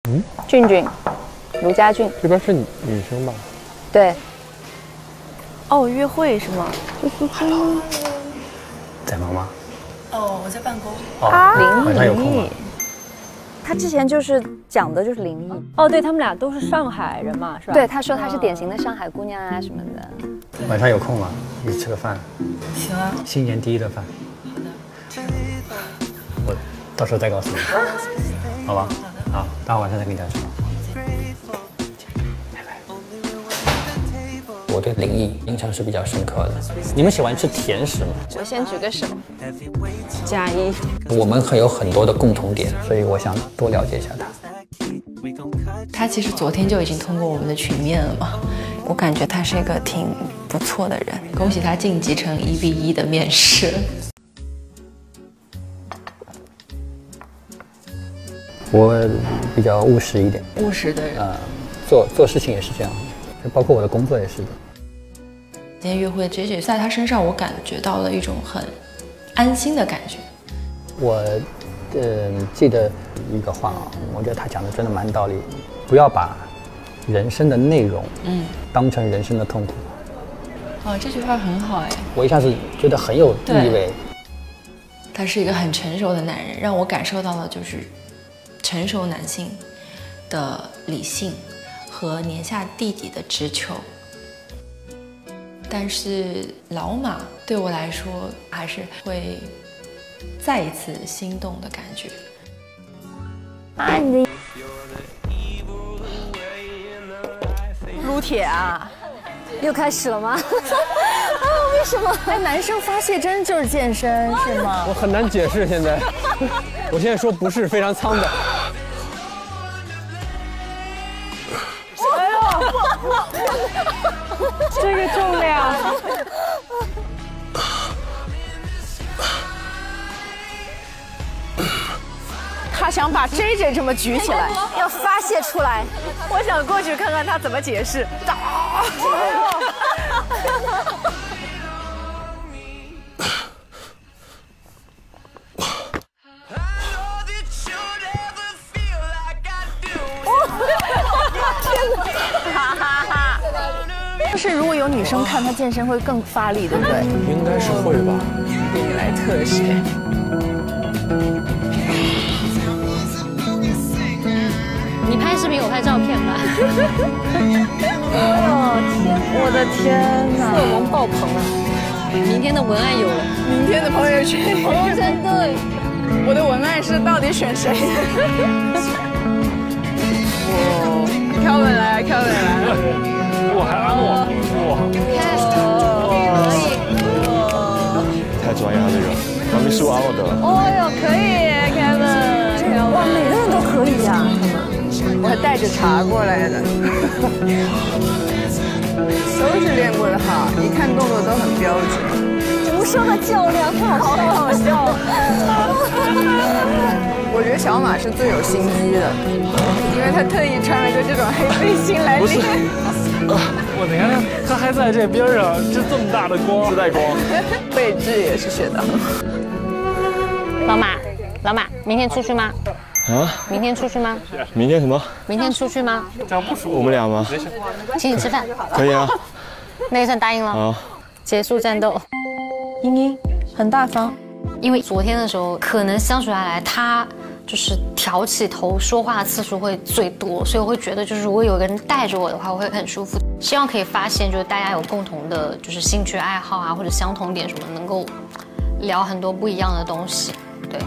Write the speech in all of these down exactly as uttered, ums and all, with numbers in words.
嗯， 俊俊，卢家俊。 这边是女女生吧？ 对。 哦，约会是吗？ 在忙吗？ 哦，我在办公。 哦， 灵晚上有空吗？ 他之前就是讲的就是灵异。 哦，对他们俩都是上海人嘛，是吧？ 对，他说他是典型的上海姑娘啊什么的。 晚上有空吗？一起吃个饭。 行啊。 新年第一顿饭。 好的。 我到时候再告诉你，好吧？好，待会晚上再跟你讲什么。拜拜。我对灵异印象是比较深刻的。你们喜欢吃甜食吗？ 我先举个手。加一。 我们还有很多的共同点，所以我想多了解一下他。 他其实昨天就已经通过我们的群面了嘛，我感觉他是一个挺不错的人，恭喜他晋级成一 v 一的面试。 我比较务实一点， 务实的人， 呃，做做事情也是这样，就包括我的工作也是的。 今天约会 J J 在他身上，我感觉到了一种很安心的感觉。 我，呃，记得一个话啊，我觉得他讲的真的蛮道理，不要把人生的内容，嗯，当成人生的痛苦。 哦，这句话很好哎， 我一下子觉得很有意味。 他是一个很成熟的男人，让我感受到了就是成熟男性的理性和年下弟弟的直球。但是老马对我来说还是会再一次心动的感觉。 啊，你的撸铁啊， 又开始了吗？啊，为什么？ 哎，男生发泄真就是健身是吗？ 我很难解释现在，我现在说不是非常苍白。 哎呦，这个重量。他想把 J J 这么举起来， 要发泄出来。 我想过去看看他怎么解释。但是如果有女生看他健身，会更发力，对不对？ 应该是会吧。 给你来特写。 你拍视频，我拍照片吧。 哦天，我的天哪！ 荷尔蒙爆棚了，明天的文案有了。 明天的朋友圈， 哦，真的。 我的文案是到底选谁？哇 ，Kevin 来 ，Kevin 来。 我还安诺，哇， 可以。 太专业了，这个完美是我安诺得了。 哦哟，可以 ，Kevin， 哇，每个人都可以呀，他们。 我还带着茶过来的，都是练过的好，一看动作都很标准。 无声的较量，太好笑，好笑。 我觉得小马是最有心机的，因为他特意穿了个这种黑背心来练。 我你看他还在这边上，这这么大的光，自带光。 背质也是学得很好。 老马，老马，明天出去吗？ 啊？ 明天出去吗？ 明天什么？ 明天出去吗？ 这样不舒服。 我们俩吗？ 请你吃饭。 可以啊。 那就算答应了。 好。 结束战斗。 英英很大方， 因为昨天的时候，可能相处下来，他就是挑起头说话的次数会最多，所以我会觉得，就是如果有个人带着我的话，我会很舒服。希望可以发现，就是大家有共同的，就是兴趣爱好啊，或者相同点什么，能够聊很多不一样的东西。对。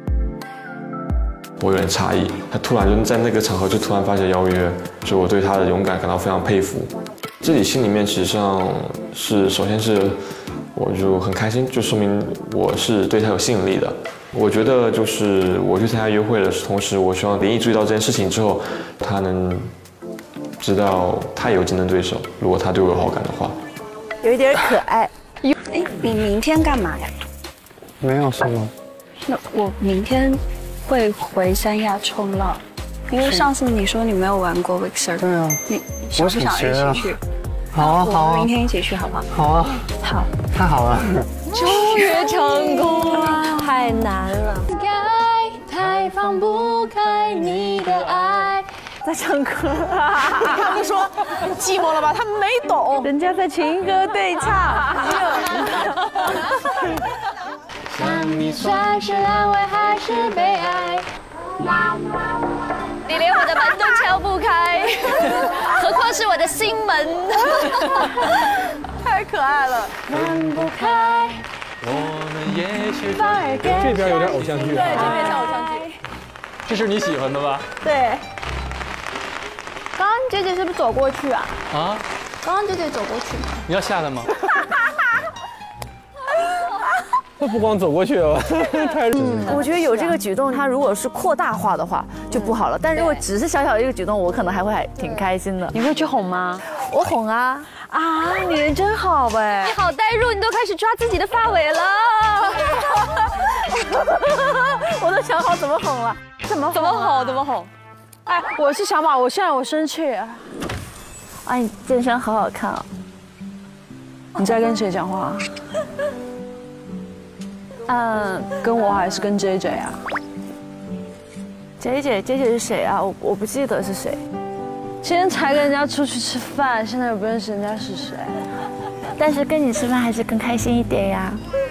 我有点诧异，他突然就在那个场合就突然发起邀约，所以我对他的勇敢感到非常佩服。自己心里面实际上是，首先是我就很开心，就说明我是对他有吸引力的。我觉得就是我去参加约会的同时，我希望林毅注意到这件事情之后，他能知道他有竞争对手，如果他对我有好感的话。 有一点可爱。哎，你明天干嘛呀？ 没有什么。 那我明天会回三亚冲浪，因为上次你说你没有玩过 Wixer。对啊。你想不想一起去？ 好啊，好啊。 我们明天一起去好不好？ 好啊。 好。 太好了。 终于成功了， 太难了。 太放不开你的爱。 在唱歌。 他们说寂寞了吧？他们没懂， 人家在情歌对唱。 想你算是安慰还是悲哀？你连我的门都敲不开，何况是我的心门？ 太可爱了。 分不开。 我们也许这边有点偶像剧。 对，这边像偶像剧。 这是你喜欢的吧？ 对。刚刚姐姐是不是走过去啊？ 啊？ 刚刚姐姐走过去。 你要下来吗？那不光走过去了，太…… 嗯，我觉得有这个举动，它如果是扩大化的话就不好了。但如果只是小小的一个举动，我可能还会还挺开心的。 你会去哄吗？ 我哄啊啊！你人真好呗！ 你好代入，你都开始抓自己的发尾了。 我都想好怎么哄了， 怎么怎么哄？怎么哄？ 哎，我是小马，我现在我生气。哎，你健身好好看啊！ 你在跟谁讲话？ 嗯， 跟我还是跟 J J 啊 ？J J J J 是谁啊？我我不记得是谁。 今天才跟人家出去吃饭，现在又不认识人家是谁。 但是跟你吃饭还是更开心一点呀。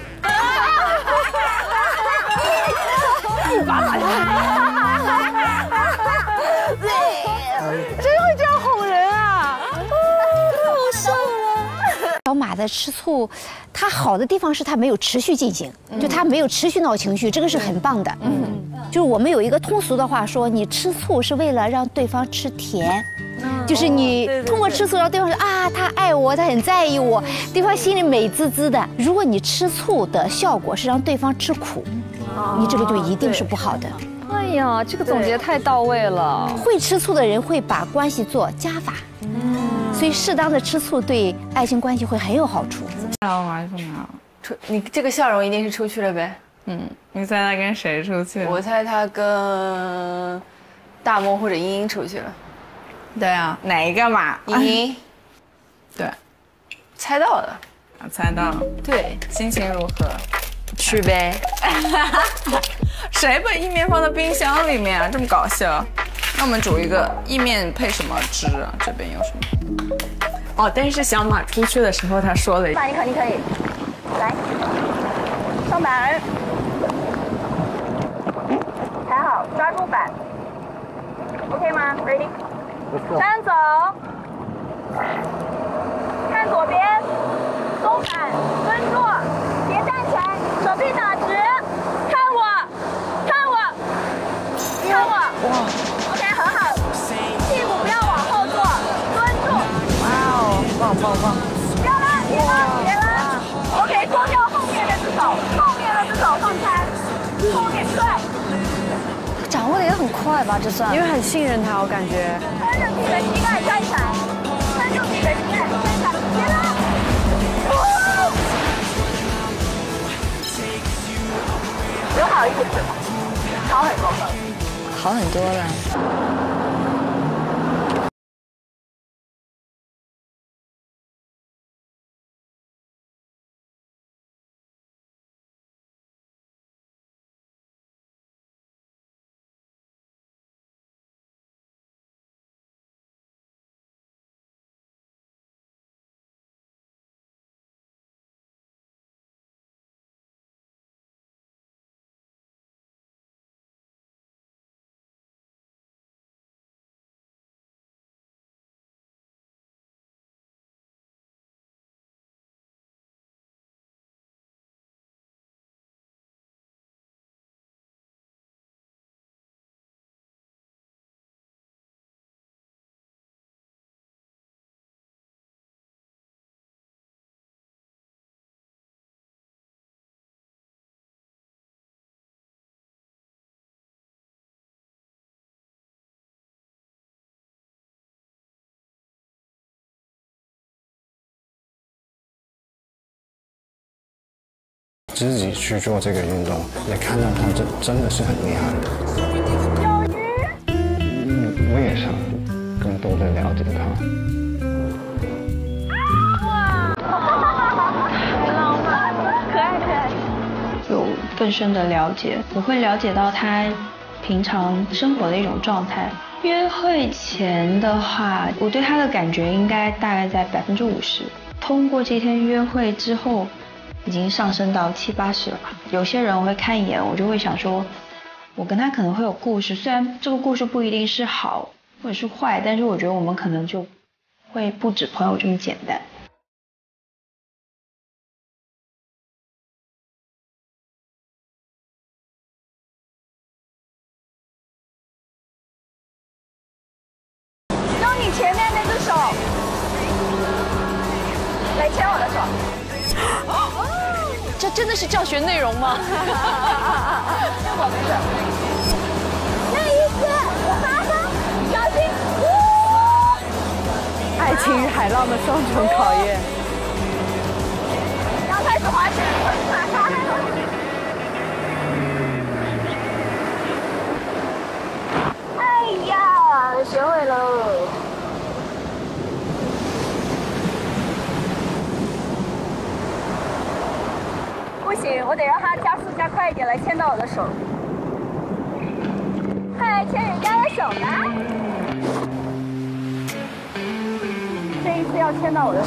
一把把真会这样哄人啊！ 太好笑了。小马的吃醋，它好的地方是它没有持续进行，就它没有持续闹情绪，这个是很棒的。嗯，就是我们有一个通俗的话说，你吃醋是为了让对方吃甜。就是你通过吃醋让对方说啊，他爱我，他很在意我，对方心里美滋滋的。如果你吃醋的效果是让对方吃苦，你这个就一定是不好的。 哎呀，这个总结太到位了。 会吃醋的人会把关系做加法，所以适当的吃醋对爱情关系会很有好处。 出你这个笑容一定是出去了呗？ 嗯，你猜他跟谁出去？ 我猜他跟大梦或者茵茵出去了。 对啊，哪一个嘛？ 茵茵。 对， 猜到了。 啊，猜到了。 对， 心情如何？ 去呗。 谁把意面放在冰箱里面啊？这么搞笑。那我们煮一个意面配什么汁啊？这边有什么？哦，但是小马出去的时候他说了一句：“ 马，你可你可以来上板，抬好，抓住板。” OK 吗 ？Ready？ 站走，看左边，松板，蹲住，别站起来，手臂打直，看我，看我，看我。哇 ！OK， 很好，屁股不要往后坐，蹲住。哇哦，棒棒棒！不要拉，别拉，别拉。OK， 脱掉后面的只手，后面的只手放开，后面拽。 掌握的也很快吧，这算， 因为很信任他，我感觉。 撑着你的膝盖站起来，撑住你的膝盖站起来，别拉。有好一点是吗？好很多了。 好很多了。 自己去做这个运动，也看到他真真的是很厉害。嗯，我也想更多的了解他。 浪漫，可爱可爱。 有更深的了解，我会了解到他平常生活的一种状态， 约会前的话，我对他的感觉应该大概在百分之五十。通过这天约会之后，已经上升到七八十了吧。有些人我会看一眼，我就会想说，我跟他可能会有故事，虽然这个故事不一定是好或者是坏，但是我觉得我们可能就会不止朋友这么简单。 用你前面那只手来牵我的手。 这真的是教学内容吗？ 我没事。那一次，麻烦小心。 爱情与海浪的双重考验。 要开始滑雪了。哎呀，学会了。不行，我得让他加速加快一点来牵到我的手。快牵人家的手吧！这一次要牵到我的手。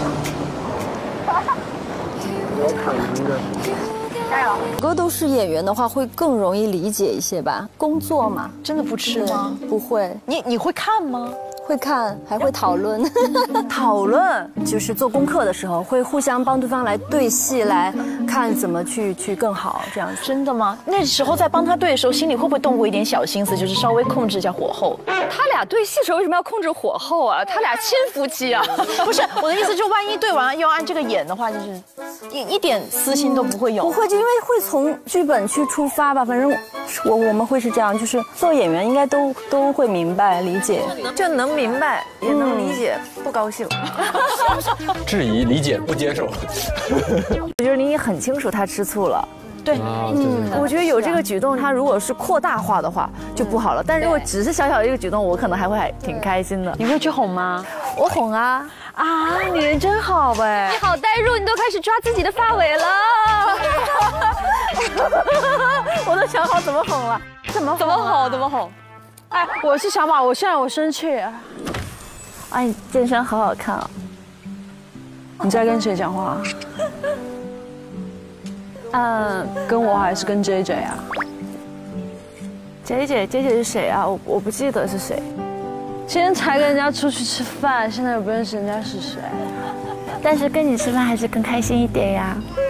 有可能的。 加油！ 哥都是演员的话，会更容易理解一些吧？工作嘛， 真的不吃吗？ 不会。 你你会看吗？ 会看，还会讨论。 讨论就是做功课的时候，会互相帮对方来对戏，来看怎么去去更好这样子。 真的吗？那时候在帮他对的时候，心里会不会动过一点小心思，就是稍微控制一下火候？ 他俩对戏的时候为什么要控制火候啊？他俩亲夫妻啊！ 不是我的意思，就万一对完要按这个演的话，就是一一点私心都不会有。 不会，就因为会从剧本去出发吧。反正我我们会是这样，就是做演员应该都都会明白理解， 就能明白也能理解，不高兴。 质疑、理解、不接受。 我觉得你也很清楚他吃醋了。 对， 嗯，我觉得有这个举动，他如果是扩大化的话就不好了。但如果只是小小的一个举动，我可能还会还挺开心的。 你会去哄吗？ 我哄啊啊！你人真好呗！ 你好代入，你都开始抓自己的发尾了。 我都想好怎么哄了， 怎么怎么哄？怎么哄？ 哎，我是小马，我现在我生气。哎，你健身好好看啊！你在跟谁讲话？嗯，跟我还是跟 J J 啊 ？J J J J 是谁啊？我我不记得是谁。今天才跟人家出去吃饭，现在也不认识人家是谁。但是跟你吃饭还是更开心一点呀。